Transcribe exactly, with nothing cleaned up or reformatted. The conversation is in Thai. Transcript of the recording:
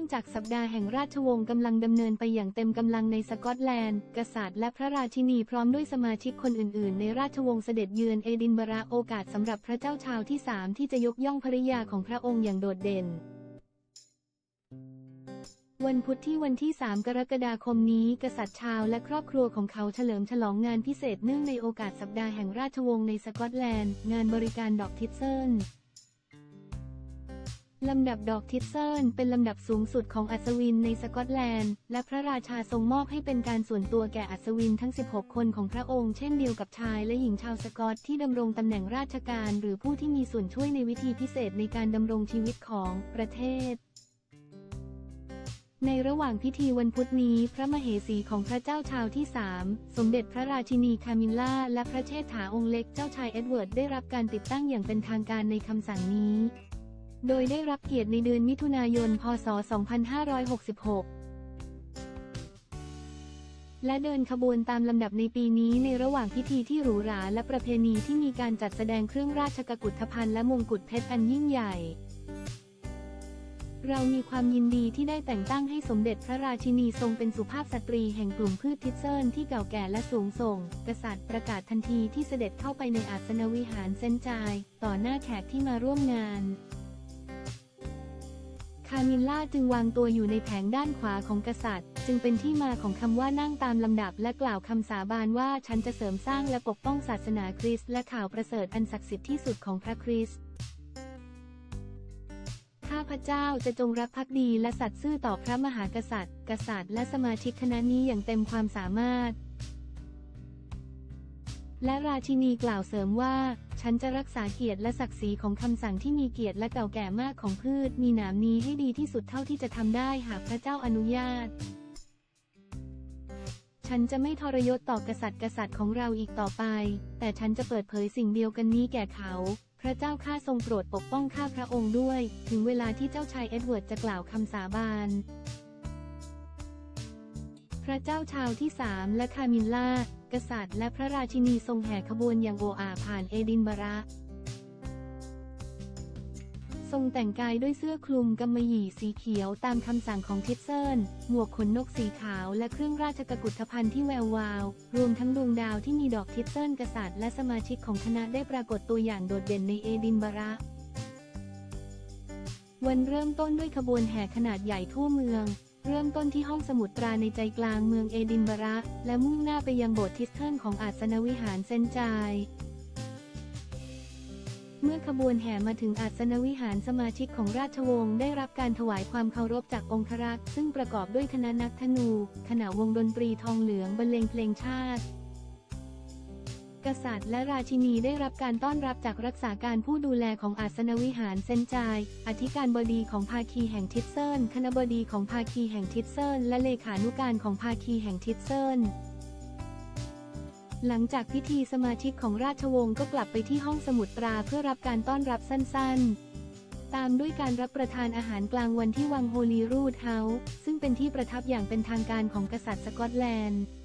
จากสัปดาห์แห่งราชวงศ์กำลังดำเนินไปอย่างเต็มกำลังในสกอตแลนด์กษัตริย์และพระราชินีพร้อมด้วยสมาชิกคนอื่นๆในราชวงศ์เสด็จเยือนเอดินบะระโอกาสสำหรับพระเจ้าชาร์ลส์ที่สามที่จะยกย่องภริยาของพระองค์อย่างโดดเด่นวันพุธที่วันที่สามกรกฎาคมนี้กษัตริย์ชาร์ลส์และครอบครัวของเขาเฉลิมฉลองงานพิเศษเนื่องในโอกาสสัปดาห์แห่งราชวงศ์ในสกอตแลนด์งานบริการดอกทิสเซิลลำดับดอกทิสเซิลเป็นลำดับสูงสุดของอัศวินในสกอตแลนด์และพระราชาทรงมอบให้เป็นการส่วนตัวแก่อัศวินทั้งสิบหกคนของพระองค์เช่นเดียวกับชายและหญิงชาวสกอตที่ดำรงตำแหน่งราชการหรือผู้ที่มีส่วนช่วยในวิธีพิเศษในการดำรงชีวิตของประเทศในระหว่างพิธีวันพุธนี้พระมเหสีของพระเจ้าชาร์ลส์ที่สามสมเด็จพระราชินีคามิลล่าและพระเชษฐาองค์เล็กเจ้าชายเอ็ดเวิร์ดได้รับการติดตั้งอย่างเป็นทางการในคำสั่งนี้โดยได้รับเกียรติในเดือนมิถุนายน พ.ศ. สองพันห้าร้อยหกสิบหก และเดินขบวนตามลำดับในปีนี้ในระหว่างพิธีที่หรูหราและประเพณีที่มีการจัดแสดงเครื่องราชกุฏภัณฑ์และมงกุฎเพชรอันยิ่งใหญ่เรามีความยินดีที่ได้แต่งตั้งให้สมเด็จพระราชินีทรงเป็นสุภาพสตรีแห่งกลุ่มพืชทิสเซิลที่เก่าแก่และสูงส่งกษัตริย์ประกาศทันทีที่เสด็จเข้าไปในอาสนวิหารเซนต์จายต่อหน้าแขกที่มาร่วมงานคามิลล่าจึงวางตัวอยู่ในแผงด้านขวาของกษัตริย์จึงเป็นที่มาของคำว่านั่งตามลำดับและกล่าวคำสาบานว่าฉันจะเสริมสร้างและปกป้องศาสนาคริสต์และข่าวประเสริฐอันศักดิ์สิทธิ์ที่สุดของพระคริสต์ข้าพเจ้าจะจงรักภักดีและสัตย์ซื่อต่อพระมหากษัตริย์กษัตริย์และสมาชิกคณะนี้อย่างเต็มความสามารถและราชินีกล่าวเสริมว่าฉันจะรักษาเกียรติและศักดิ์ศรีของคำสั่งที่มีเกียรติและเก่าแก่มากของพืชมีหนามนี้ให้ดีที่สุดเท่าที่จะทำได้หากพระเจ้าอนุญาตฉันจะไม่ทรยศต่อกษัตริย์กษัตริย์ของเราอีกต่อไปแต่ฉันจะเปิดเผยสิ่งเดียวกันนี้แก่เขาพระเจ้าข้าทรงโปรดปกป้องข้าพระองค์ด้วยถึงเวลาที่เจ้าชายเอ็ดเวิร์ดจะกล่าวคำสาบานพระเจ้าชาร์ลส์ที่สามและคามิลล่ากษัตริย์และพระราชินีทรงแห่ขบวนอย่างโออาผ่านเอดินบะระทรงแต่งกายด้วยเสื้อคลุมกำมะหยี่สีเขียวตามคำสั่งของทิสเซิลหมวกขนนกสีขาวและเครื่องราชกุฏภัณฑ์ที่แวววาวรวมทั้งดวงดาวที่มีดอกทิสเซิลกษัตริย์และสมาชิกของคณะได้ปรากฏตัวอย่างโดดเด่นในเอดินบะระวันเริ่มต้นด้วยขบวนแห่ขนาดใหญ่ทั่วเมืองเริ่มต้นที่ห้องสมุดตราในใจกลางเมืองเอดินบะระและมุ่งหน้าไปยังโบสถ์ทิสเทิลของอาสนวิหารเซนต์จายเมื่อขบวนแห่มาถึงอาสนวิหารสมาชิกของราชวงศ์ได้รับการถวายความเคารพจากองครักษ์ซึ่งประกอบด้วยคณะนักธนูขณะวงดนตรีทองเหลืองบรรเลงเพลงชาติกษัตริย์และราชินีได้รับการต้อนรับจากรักษาการผู้ดูแลของอาสนวิหารเซนต์จายอธิการบดีของภาคีแห่งทิสเซิลคณบดีของภาคีแห่งทิสเซิลและเลขานุการของภาคีแห่งทิสเซิลหลังจากพิธีสมาชิกของราชวงศ์ก็กลับไปที่ห้องสมุดตราเพื่อรับการต้อนรับสั้นๆตามด้วยการรับประทานอาหารกลางวันที่วังโฮลีรูดเฮาส์ซึ่งเป็นที่ประทับอย่างเป็นทางการของกษัตริย์สกอตแลนด์